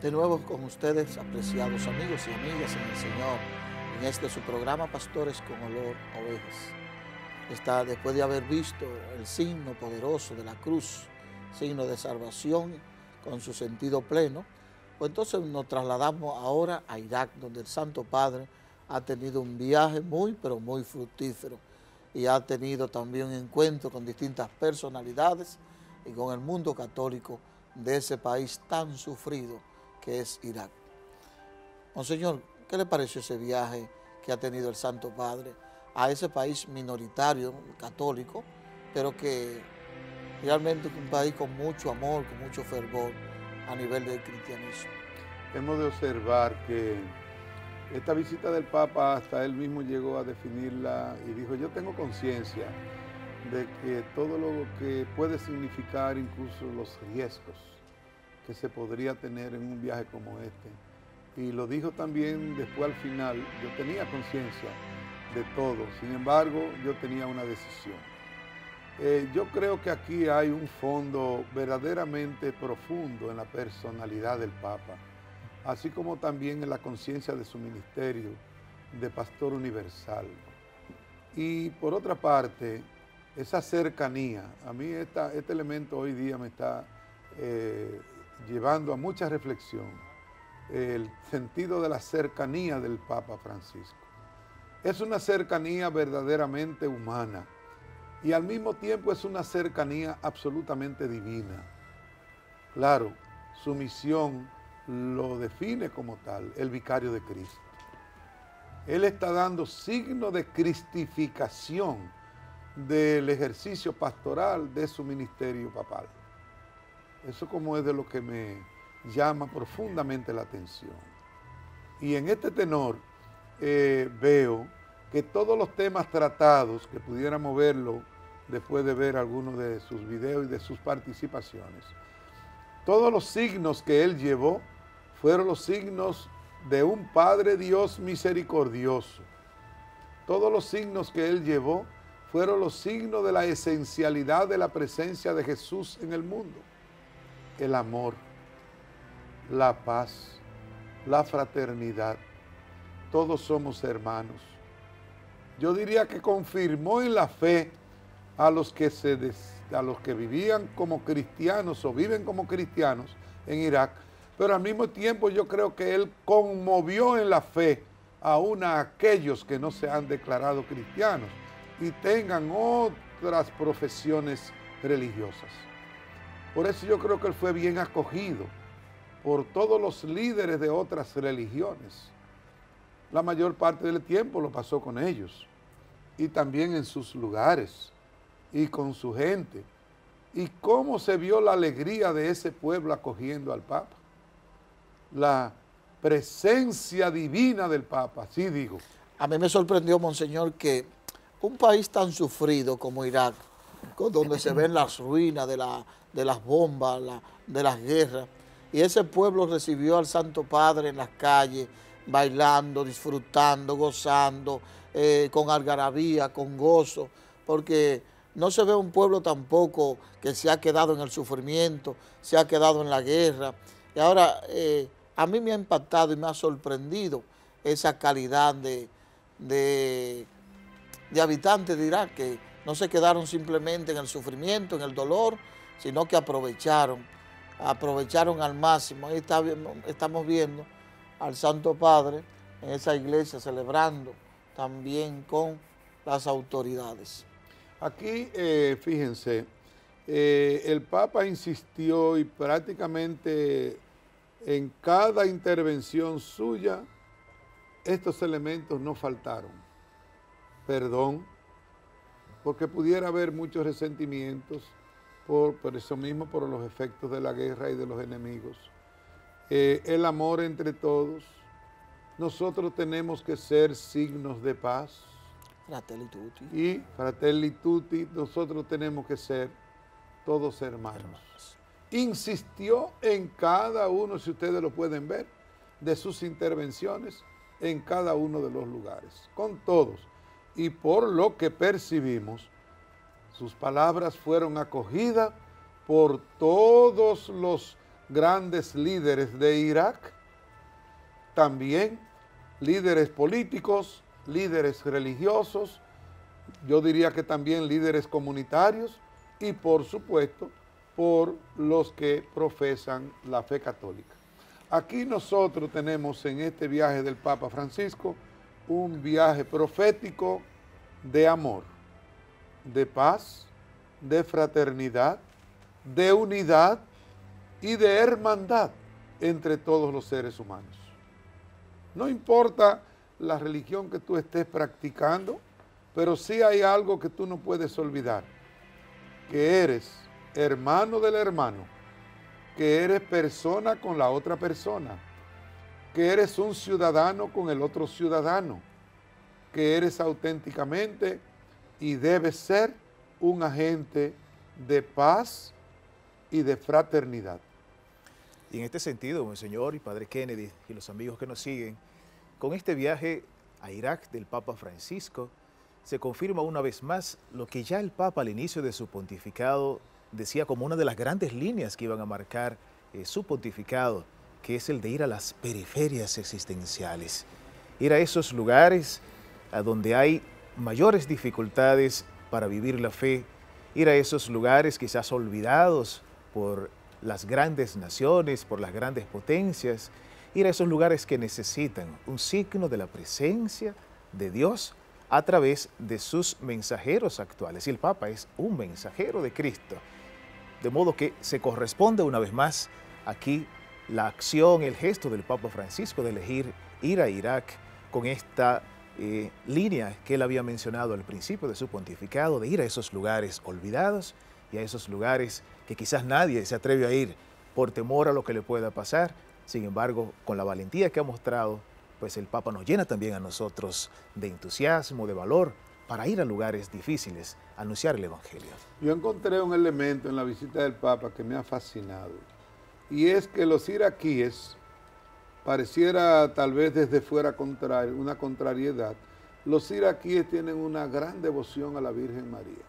De nuevo con ustedes, apreciados amigos y amigas en el Señor, en este su programa Pastores con Olor a Ovejas. Después de haber visto el signo poderoso de la cruz, signo de salvación con su sentido pleno, pues entonces nos trasladamos ahora a Irak, donde el Santo Padre ha tenido un viaje muy, pero muy fructífero y ha tenido también un encuentro con distintas personalidades y con el mundo católico de ese país tan sufrido que es Irak. Monseñor, ¿qué le pareció ese viaje que ha tenido el Santo Padre a ese país minoritario, católico, pero que realmente es un país con mucho amor, con mucho fervor a nivel del cristianismo? Hemos de observar que esta visita del Papa, hasta él mismo llegó a definirla y dijo: yo tengo conciencia de que todo lo que puede significar, incluso los riesgos que se podría tener en un viaje como este. Y lo dijo también después al final: yo tenía conciencia de todo, sin embargo yo tenía una decisión. Yo creo que aquí hay un fondo verdaderamente profundo en la personalidad del Papa, así como también en la conciencia de su ministerio de pastor universal. Y por otra parte, esa cercanía, a mí este elemento hoy día me está llevando a mucha reflexión, el sentido de la cercanía del Papa Francisco. Es una cercanía verdaderamente humana y al mismo tiempo es una cercanía absolutamente divina. Claro, su misión lo define como tal, el vicario de Cristo. Él está dando signo de cristificación del ejercicio pastoral de su ministerio papal. Eso como es de lo que me llama profundamente la atención. Y en este tenor veo que todos los temas tratados, que pudiéramos verlo después de ver algunos de sus videos y de sus participaciones, todos los signos que él llevó fueron los signos de un Padre Dios misericordioso. Todos los signos que él llevó fueron los signos de la esencialidad de la presencia de Jesús en el mundo. El amor, la paz, la fraternidad. Todos somos hermanos. Yo diría que confirmó en la fe a los que vivían como cristianos o viven como cristianos en Irak, pero al mismo tiempo yo creo que él conmovió en la fe aún a aquellos que no se han declarado cristianos y tengan otras profesiones religiosas. Por eso yo creo que él fue bien acogido por todos los líderes de otras religiones. La mayor parte del tiempo lo pasó con ellos y también en sus lugares y con su gente. Y cómo se vio la alegría de ese pueblo acogiendo al Papa. La presencia divina del Papa, sí digo. A mí me sorprendió, Monseñor, que un país tan sufrido como Irak, donde se ven las ruinas de las bombas, de las guerras, y ese pueblo recibió al Santo Padre en las calles, bailando, disfrutando, gozando, con algarabía, con gozo, porque no se ve un pueblo tampoco que se ha quedado en el sufrimiento, se ha quedado en la guerra. Y ahora, a mí me ha impactado y me ha sorprendido esa calidad de habitantes de Irak, que no se quedaron simplemente en el sufrimiento, en el dolor, sino que aprovecharon al máximo. Ahí estamos viendo al Santo Padre en esa iglesia celebrando también con las autoridades. Aquí, fíjense, el Papa insistió y prácticamente en cada intervención suya estos elementos no faltaron. Perdón, porque pudiera haber muchos resentimientos por eso mismo, por los efectos de la guerra y de los enemigos. El amor entre todos. Nosotros tenemos que ser signos de paz. Fratelli tutti. Y fratelli tutti, nosotros tenemos que ser todos hermanos. Insistió en cada uno, si ustedes lo pueden ver, de sus intervenciones en cada uno de los lugares, con todos. Y por lo que percibimos, sus palabras fueron acogidas por todos los grandes líderes de Irak, también líderes políticos, líderes religiosos, yo diría que también líderes comunitarios y por supuesto por los que profesan la fe católica. Aquí nosotros tenemos en este viaje del Papa Francisco un viaje profético de amor, de paz, de fraternidad, de unidad y de hermandad entre todos los seres humanos. No importa la religión que tú estés practicando, pero sí hay algo que tú no puedes olvidar, que eres hermano del hermano, que eres persona con la otra persona, que eres un ciudadano con el otro ciudadano, que eres auténticamente y debes ser un agente de paz y de fraternidad. Y en este sentido, Monseñor y Padre Kennedy y los amigos que nos siguen, con este viaje a Irak del Papa Francisco, se confirma una vez más lo que ya el Papa al inicio de su pontificado decía como una de las grandes líneas que iban a marcar su pontificado, que es el de ir a las periferias existenciales, ir a esos lugares a donde hay mayores dificultades para vivir la fe, ir a esos lugares quizás olvidados por las grandes naciones, por las grandes potencias, ir a esos lugares que necesitan un signo de la presencia de Dios a través de sus mensajeros actuales. Y el Papa es un mensajero de Cristo. De modo que se corresponde una vez más aquí la acción, el gesto del Papa Francisco de elegir ir a Irak con esta línea que él había mencionado al principio de su pontificado, de ir a esos lugares olvidados y a esos lugares que quizás nadie se atreve a ir por temor a lo que le pueda pasar. Sin embargo, con la valentía que ha mostrado, pues el Papa nos llena también a nosotros de entusiasmo, de valor, para ir a lugares difíciles, a anunciar el Evangelio. Yo encontré un elemento en la visita del Papa que me ha fascinado, y es que los iraquíes, pareciera tal vez desde fuera una contrariedad, los iraquíes tienen una gran devoción a la Virgen María.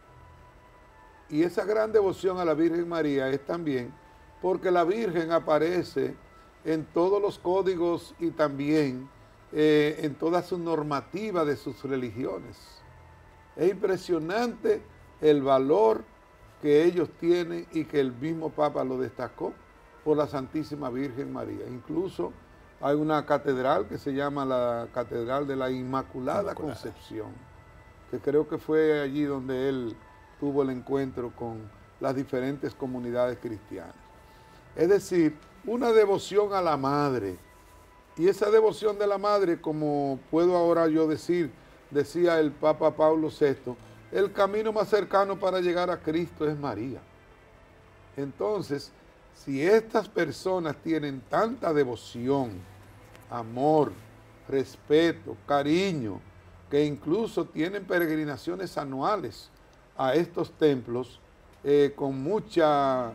Y esa gran devoción a la Virgen María es también porque la Virgen aparece en todos los códigos y también en toda su normativa de sus religiones. Es impresionante el valor que ellos tienen y que el mismo Papa lo destacó por la Santísima Virgen María. Incluso hay una catedral que se llama la Catedral de la Inmaculada Concepción, que creo que fue allí donde él tuvo el encuentro con las diferentes comunidades cristianas. Es decir, una devoción a la Madre. Y esa devoción de la Madre, como puedo ahora yo decir, decía el Papa Pablo VI, el camino más cercano para llegar a Cristo es María. Entonces, si estas personas tienen tanta devoción, amor, respeto, cariño, que incluso tienen peregrinaciones anuales a estos templos con mucha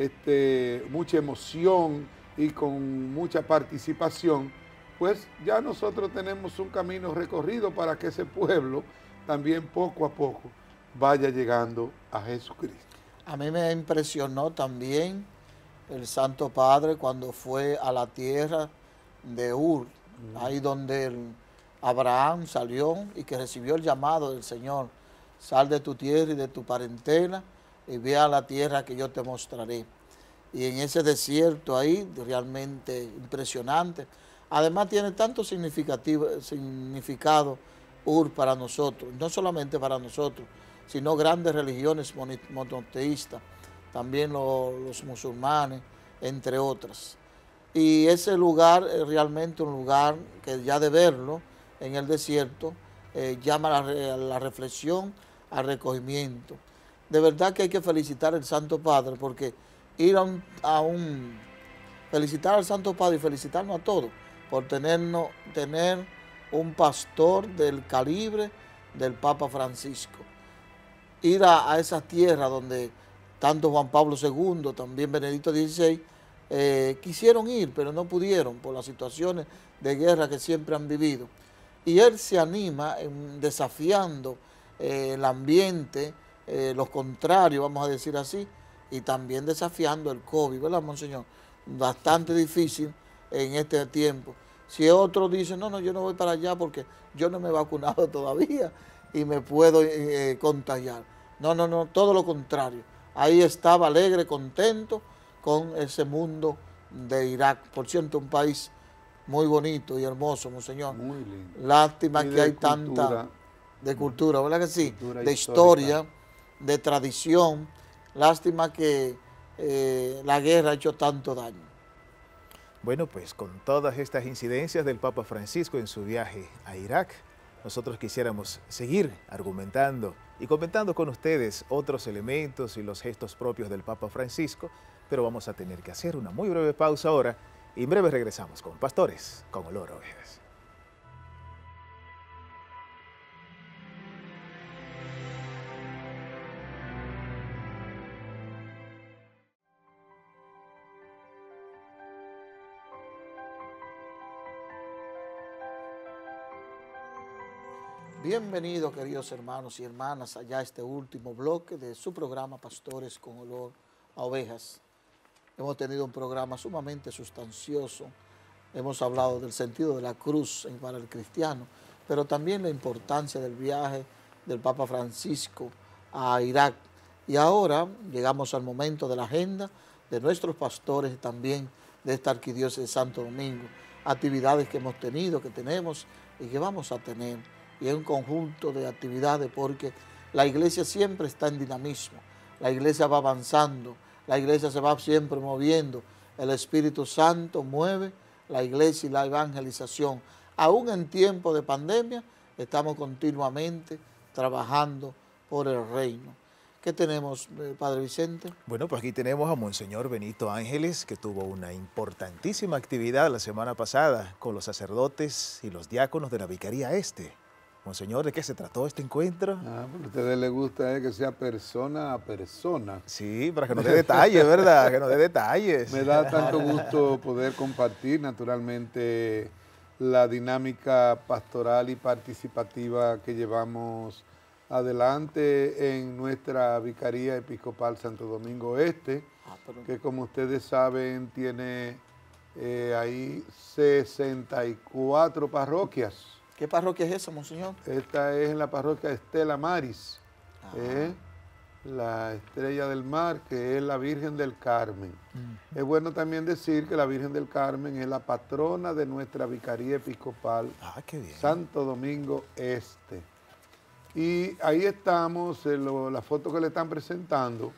emoción y con mucha participación, pues ya nosotros tenemos un camino recorrido para que ese pueblo también poco a poco vaya llegando a Jesucristo. A mí me impresionó también el Santo Padre cuando fue a la tierra de Ur, ahí donde Abraham salió y que recibió el llamado del Señor: sal de tu tierra y de tu parentela y ve a la tierra que yo te mostraré. Y en ese desierto ahí, realmente impresionante. Además tiene tanto significado Ur para nosotros, no solamente para nosotros, sino grandes religiones monoteístas, también los musulmanes, entre otras. Y ese lugar es realmente un lugar que ya de verlo en el desierto llama a la reflexión, al recogimiento. De verdad que hay que felicitar al Santo Padre, porque ir felicitar al Santo Padre y felicitarnos a todos por tener un pastor del calibre del Papa Francisco. Ir a esas tierras donde tanto Juan Pablo II, también Benedicto XVI, quisieron ir, pero no pudieron por las situaciones de guerra que siempre han vivido. Y él se anima desafiando el ambiente, los contrarios, vamos a decir así, y también desafiando el COVID, ¿verdad, monseñor? Bastante difícil en este tiempo. Si otro dice, no, yo no voy para allá porque yo no me he vacunado todavía y me puedo contagiar. No, todo lo contrario. Ahí estaba alegre, contento con ese mundo de Irak. Por cierto, un país muy bonito y hermoso, monseñor. Muy lindo. Lástima Y que de hay cultura. tanta de cultura, ¿verdad que sí? Cultura de histórica. historia, de tradición. Lástima que la guerra ha hecho tanto daño. Bueno, pues con todas estas incidencias del Papa Francisco en su viaje a Irak, nosotros quisiéramos seguir argumentando y comentando con ustedes otros elementos y los gestos propios del Papa Francisco, pero vamos a tener que hacer una muy breve pausa ahora y en breve regresamos con Pastores con Olor a Ovejas. Bienvenidos, queridos hermanos y hermanas, allá a este último bloque de su programa Pastores con Olor a Ovejas. Hemos tenido un programa sumamente sustancioso. Hemos hablado del sentido de la cruz para el cristiano, pero también la importancia del viaje del Papa Francisco a Irak. Y ahora llegamos al momento de la agenda de nuestros pastores y también de esta arquidiócesis de Santo Domingo. Actividades que hemos tenido, que tenemos y que vamos a tener. Y es un conjunto de actividades porque la iglesia siempre está en dinamismo, la iglesia va avanzando, la iglesia se va siempre moviendo, el Espíritu Santo mueve la iglesia y la evangelización. Aún en tiempo de pandemia estamos continuamente trabajando por el reino. ¿Qué tenemos, Padre Vicente? Bueno, pues aquí tenemos a Monseñor Benito Ángeles, que tuvo una importantísima actividad la semana pasada con los sacerdotes y los diáconos de la Vicaría Este. Monseñor, ¿de qué se trató este encuentro? Porque a ustedes les gusta que sea persona a persona. Sí, para que nos dé detalles, ¿verdad? Que nos dé detalles. Me da tanto gusto poder compartir, naturalmente, la dinámica pastoral y participativa que llevamos adelante en nuestra Vicaría Episcopal Santo Domingo Este, que como ustedes saben tiene ahí 64 parroquias. ¿Qué parroquia es esa, monseñor? Esta es en la parroquia Estela Maris, la Estrella del Mar, que es la Virgen del Carmen. Es bueno también decir que la Virgen del Carmen es la patrona de nuestra Vicaría Episcopal qué bien. Santo Domingo Este. Y ahí estamos, la foto que le están presentando,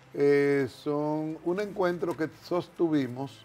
son un encuentro que sostuvimos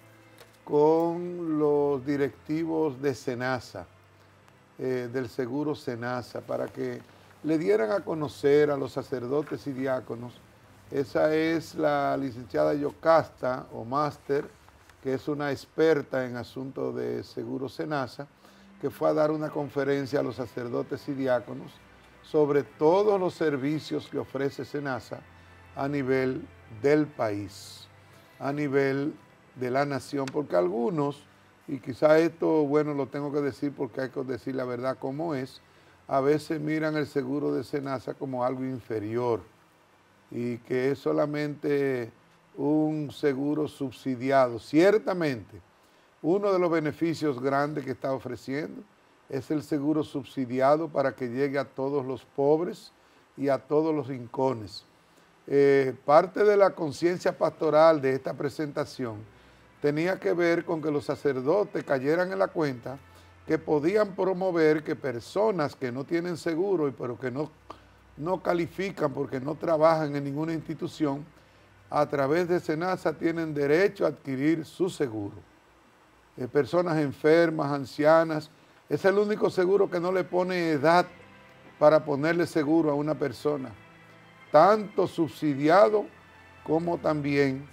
con los directivos de SENASA, del Seguro SENASA, para que le dieran a conocer a los sacerdotes y diáconos. Esa es la licenciada Yocasta, o máster, que es una experta en asuntos de Seguro SENASA, que fue a dar una conferencia a los sacerdotes y diáconos sobre todos los servicios que ofrece SENASA a nivel del país, a nivel de la nación, porque algunos, y quizá esto, bueno, lo tengo que decir porque hay que decir la verdad como es, a veces miran el seguro de SENASA como algo inferior y que es solamente un seguro subsidiado. Ciertamente, uno de los beneficios grandes que está ofreciendo es el seguro subsidiado para que llegue a todos los pobres y a todos los rincones. Parte de la conciencia pastoral de esta presentación tenía que ver con que los sacerdotes cayeran en la cuenta que podían promover que personas que no tienen seguro, pero que no califican porque no trabajan en ninguna institución, a través de SENASA tienen derecho a adquirir su seguro. Personas enfermas, ancianas, es el único seguro que no le pone edad para ponerle seguro a una persona, tanto subsidiado como también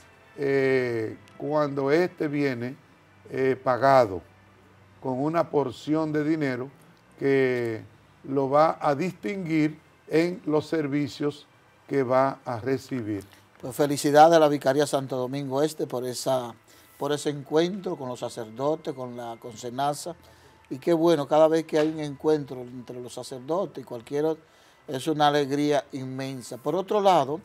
cuando éste viene pagado con una porción de dinero que lo va a distinguir en los servicios que va a recibir. Pues felicidades a la Vicaría Santo Domingo Este por ese encuentro con los sacerdotes, con SENASA, y qué bueno, cada vez que hay un encuentro entre los sacerdotes y cualquiera, es una alegría inmensa. Por otro lado,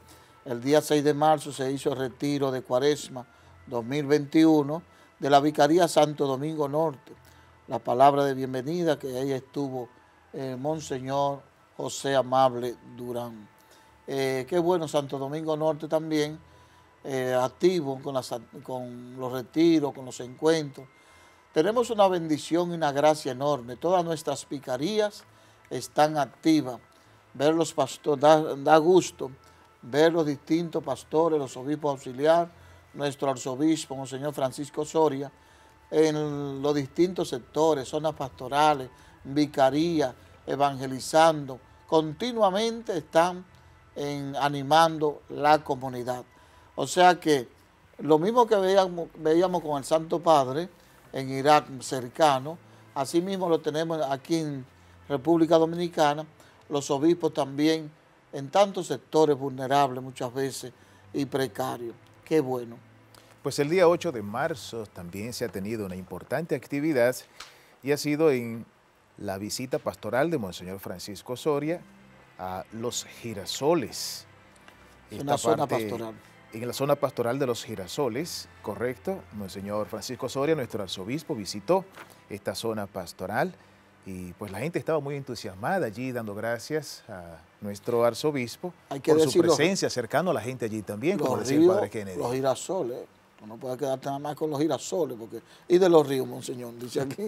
El día 6 de marzo se hizo el retiro de Cuaresma 2021 de la Vicaría Santo Domingo Norte. La palabra de bienvenida que ahí estuvo Monseñor José Amable Durán. Qué bueno, Santo Domingo Norte también, activo con los retiros, con los encuentros. Tenemos una bendición y una gracia enorme. Todas nuestras vicarías están activas. Ver los pastores, da gusto ver los distintos pastores, los obispos auxiliares, nuestro arzobispo, Monseñor Francisco Soria, en los distintos sectores, zonas pastorales, vicarías, evangelizando. Continuamente están animando la comunidad. O sea que lo mismo que veíamos con el Santo Padre en Irak cercano, así mismo lo tenemos aquí en República Dominicana, los obispos también en tantos sectores vulnerables muchas veces y precarios. Qué bueno. Pues el día 8 de marzo también se ha tenido una importante actividad y ha sido en la visita pastoral de Monseñor Francisco Soria a Los Girasoles. En la zona pastoral. En la zona pastoral de Los Girasoles, correcto. Monseñor Francisco Soria, nuestro arzobispo, visitó esta zona pastoral y pues la gente estaba muy entusiasmada allí, dando gracias a nuestro arzobispo por su presencia, cercano a la gente allí también, como decía el Padre Kennedy. Los girasoles, no puede quedarte nada más con los girasoles, y de los ríos, Monseñor, dice aquí.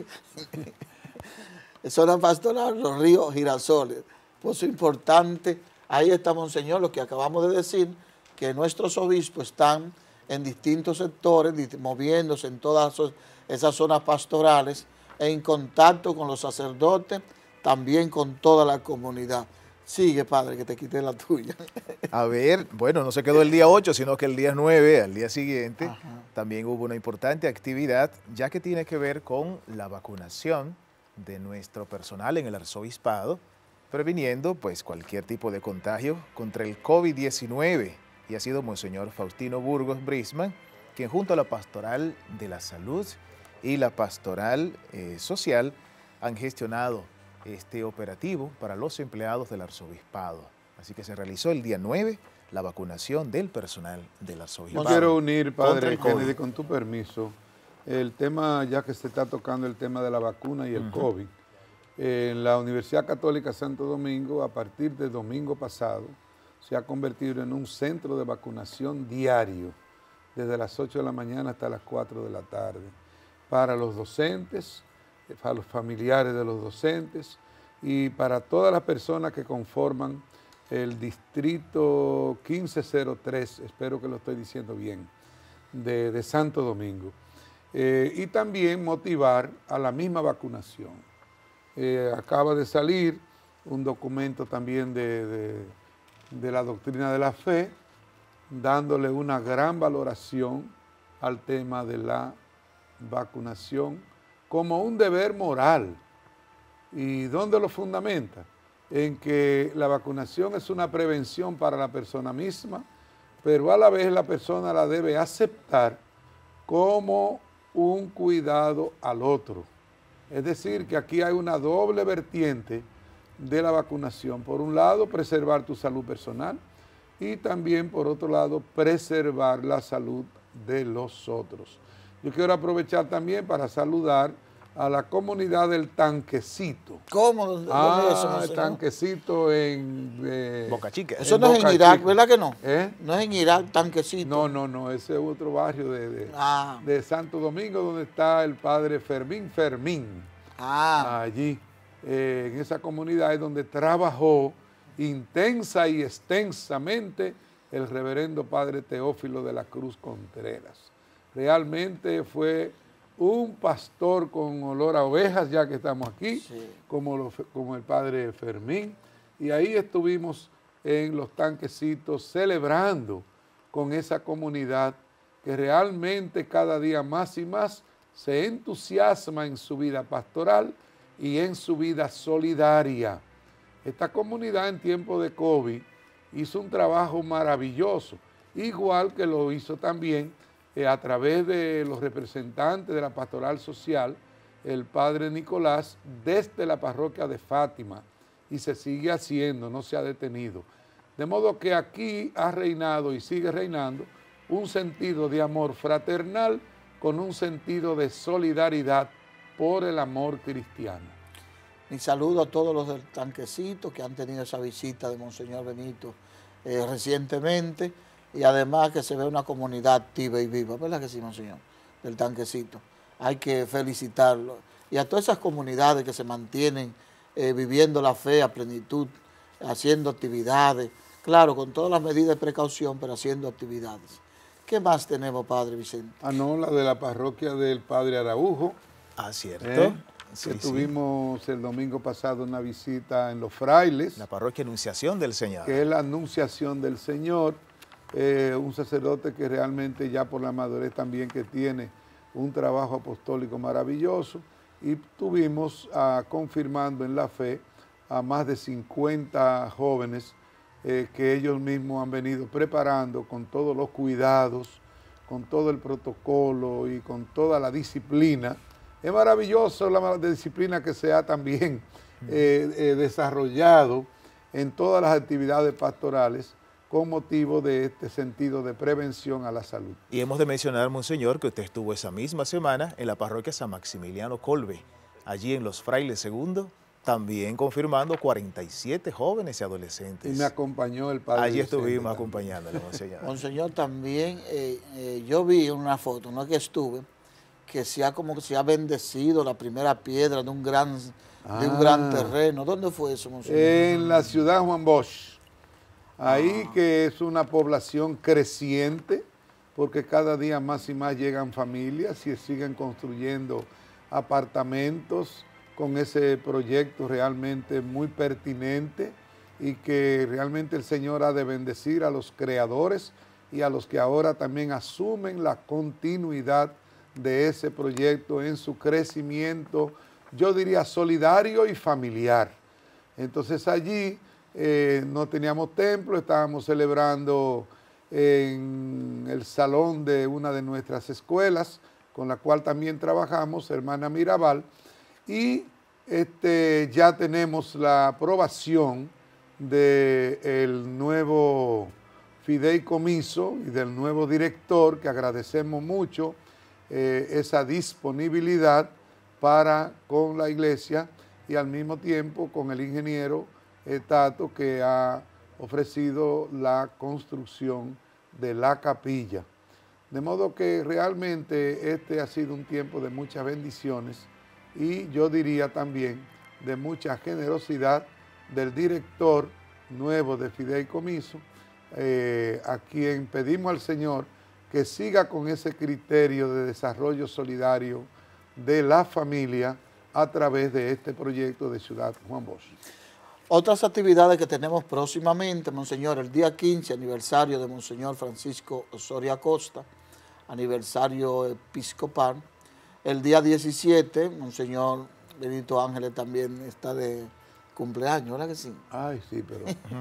Zona pastoral, los ríos Girasoles. Por eso es importante, ahí está, Monseñor, lo que acabamos de decir, que nuestros obispos están en distintos sectores, moviéndose en todas esas zonas pastorales, en contacto con los sacerdotes, también con toda la comunidad. Sigue, Padre, que te quité la tuya. A ver, bueno, no se quedó el día 8, sino que el día 9, al día siguiente, también hubo una importante actividad, ya que tiene que ver con la vacunación de nuestro personal en el arzobispado, previniendo pues cualquier tipo de contagio contra el COVID-19. Y ha sido Monseñor Faustino Burgos Brisman, quien junto a la Pastoral de la Salud y la Pastoral Social han gestionado este operativo para los empleados del arzobispado. Así que se realizó el día 9 la vacunación del personal del arzobispado. No quiero unir, Padre Kennedy, con tu permiso, el tema, ya que se está tocando el tema de la vacuna y el COVID. En la Universidad Católica Santo Domingo, a partir del domingo pasado, se ha convertido en un centro de vacunación diario, desde las 8 de la mañana hasta las 4 de la tarde, para los docentes, para los familiares de los docentes y para todas las personas que conforman el distrito 1503, espero que lo estoy diciendo bien, de Santo Domingo. Y también motivar a la misma vacunación. Acaba de salir un documento también de la doctrina de la fe, dándole una gran valoración al tema de la vacunación como un deber moral. ¿Y dónde lo fundamenta? En que la vacunación es una prevención para la persona misma, pero a la vez la persona la debe aceptar como un cuidado al otro. Es decir, que aquí hay una doble vertiente de la vacunación. Por un lado, preservar tu salud personal y también, por otro lado, preservar la salud de los otros. Yo quiero aprovechar también para saludar a la comunidad del Tanquecito. ¿Cómo? ¿Dónde es eso, el Tanquecito en Boca Chica. Eso no es en Irak, ¿verdad que no? ¿Eh? No es en Irak, Tanquecito. No, ese es otro barrio de Santo Domingo, donde está el padre Fermín. Allí, en esa comunidad es donde trabajó intensa y extensamente el reverendo padre Teófilo de la Cruz Contreras. Realmente fue un pastor con olor a ovejas, ya que estamos aquí, sí, como el padre Fermín, y ahí estuvimos en los Tanquecitos celebrando con esa comunidad que realmente cada día más y más se entusiasma en su vida pastoral y en su vida solidaria. Esta comunidad en tiempo de COVID hizo un trabajo maravilloso, igual que lo hizo también a través de los representantes de la Pastoral Social, el padre Nicolás, desde la parroquia de Fátima, y se sigue haciendo, no se ha detenido. De modo que aquí ha reinado y sigue reinando un sentido de amor fraternal con un sentido de solidaridad por el amor cristiano. Mi saludo a todos los del Tanquecito que han tenido esa visita de Monseñor Benito recientemente, y además que se ve una comunidad activa y viva, ¿verdad que sí, Monseñor? Del Tanquecito. Hay que felicitarlo. Y a todas esas comunidades que se mantienen viviendo la fe a plenitud, haciendo actividades, claro, con todas las medidas de precaución, pero haciendo actividades. ¿Qué más tenemos, Padre Vicente? Ah, no, la de la parroquia del Padre Araujo. Ah, cierto. Sí, que tuvimos el domingo pasado una visita en Los Frailes. La parroquia Anunciación del Señor. Que es la Anunciación del Señor. Un sacerdote que realmente ya por la madurez también que tiene un trabajo apostólico maravilloso, y estuvimos confirmando en la fe a más de 50 jóvenes que ellos mismos han venido preparando con todos los cuidados, con todo el protocolo y con toda la disciplina. Es maravilloso la disciplina que se ha también desarrollado en todas las actividades pastorales con motivo de este sentido de prevención a la salud. Y hemos de mencionar, Monseñor, que usted estuvo esa misma semana en la parroquia San Maximiliano Kolbe, allí en Los Frailes II, también confirmando 47 jóvenes y adolescentes. Y me acompañó el padre. Allí estuvimos acompañándole, Monseñor. Monseñor, también yo vi una foto, no es que estuve, que como que se ha bendecido la primera piedra de un gran terreno. ¿Dónde fue eso, Monseñor? En la ciudad Juan Bosch. Ahí que es una población creciente, porque cada día más y más llegan familias y siguen construyendo apartamentos con ese proyecto realmente muy pertinente, y que realmente el Señor ha de bendecir a los creadores y a los que ahora también asumen la continuidad de ese proyecto en su crecimiento, yo diría solidario y familiar. Entonces allí no teníamos templo, estábamos celebrando en el salón de una de nuestras escuelas, con la cual también trabajamos, Hermana Mirabal, y ya tenemos la aprobación del nuevo fideicomiso y del nuevo director, que agradecemos mucho esa disponibilidad para con la iglesia, y al mismo tiempo con el ingeniero Tato, que ha ofrecido la construcción de la capilla. De modo que realmente este ha sido un tiempo de muchas bendiciones, y yo diría también de mucha generosidad del director nuevo de fideicomiso, a quien pedimos al Señor que siga con ese criterio de desarrollo solidario de la familia a través de este proyecto de Ciudad Juan Bosch. Otras actividades que tenemos próximamente, Monseñor: el día 15, aniversario de Monseñor Francisco Osorio Acosta, aniversario episcopal. El día 17, Monseñor Benito Ángeles también está de cumpleaños, ¿verdad que sí? Ay, sí, pero...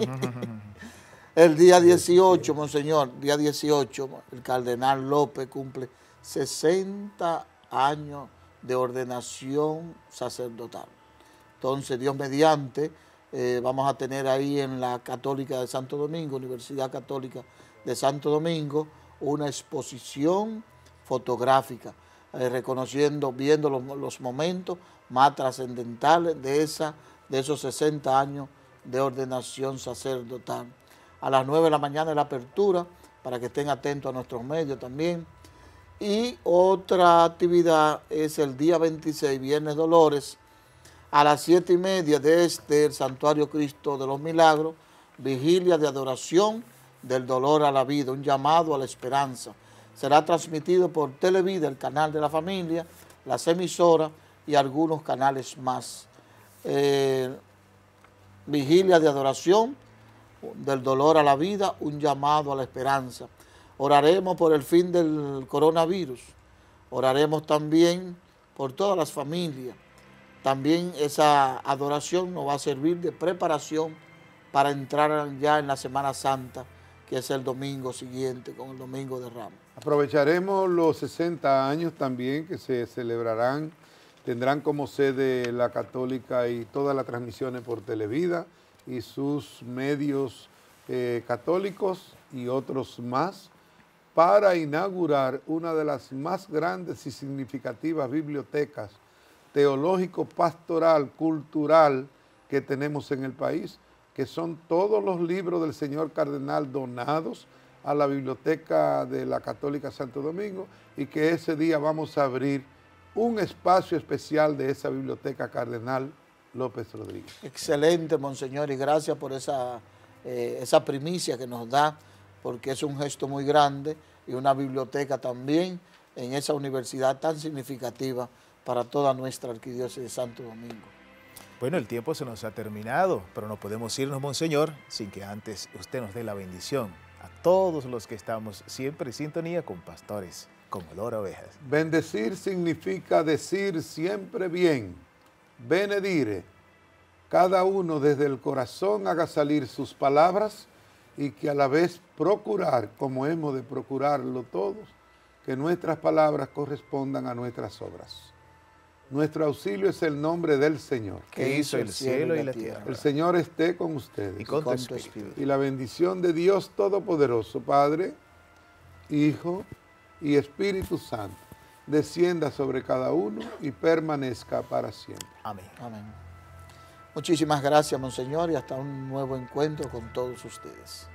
El día 18, Monseñor, día 18, el Cardenal López cumple 60 años de ordenación sacerdotal. Entonces, Dios mediante, vamos a tener ahí en la Católica de Santo Domingo, Universidad Católica de Santo Domingo, una exposición fotográfica, viendo los momentos más trascendentales de esos 60 años de ordenación sacerdotal. A las 9 de la mañana es la apertura, para que estén atentos a nuestros medios también. Y otra actividad es el día 26, Viernes Dolores, a las 7:30 desde el Santuario Cristo de los Milagros, vigilia de adoración del dolor a la vida, un llamado a la esperanza. Será transmitido por Televida, el canal de la familia, las emisoras y algunos canales más. Vigilia de adoración del dolor a la vida, un llamado a la esperanza. Oraremos por el fin del coronavirus, oraremos también por todas las familias. También esa adoración nos va a servir de preparación para entrar ya en la Semana Santa, que es el domingo siguiente, con el Domingo de Ramos. Aprovecharemos los 60 años también que se celebrarán, tendrán como sede la Católica y todas las transmisiones por Televida y sus medios católicos y otros más, para inaugurar una de las más grandes y significativas bibliotecas teológico-pastoral, cultural que tenemos en el país, que son todos los libros del señor cardenal donados a la Biblioteca de la Católica Santo Domingo, y que ese día vamos a abrir un espacio especial de esa Biblioteca Cardenal López Rodríguez. Excelente, monseñor, y gracias por esa primicia que nos da, porque es un gesto muy grande y una biblioteca también en esa universidad tan significativa para toda nuestra arquidiócesis de Santo Domingo. Bueno, el tiempo se nos ha terminado, pero no podemos irnos, monseñor, sin que antes usted nos dé la bendición a todos los que estamos siempre en sintonía con Pastores con Olor a Ovejas. Bendecir significa decir siempre bien, benedire. Cada uno desde el corazón haga salir sus palabras, y que a la vez procurar, como hemos de procurarlo todos, que nuestras palabras correspondan a nuestras obras. Nuestro auxilio es el nombre del Señor, que hizo el cielo y la tierra. El Señor esté con ustedes. Y con tu espíritu. Y la bendición de Dios Todopoderoso, Padre, Hijo y Espíritu Santo, descienda sobre cada uno y permanezca para siempre. Amén. Amén. Muchísimas gracias, monseñor, y hasta un nuevo encuentro con todos ustedes.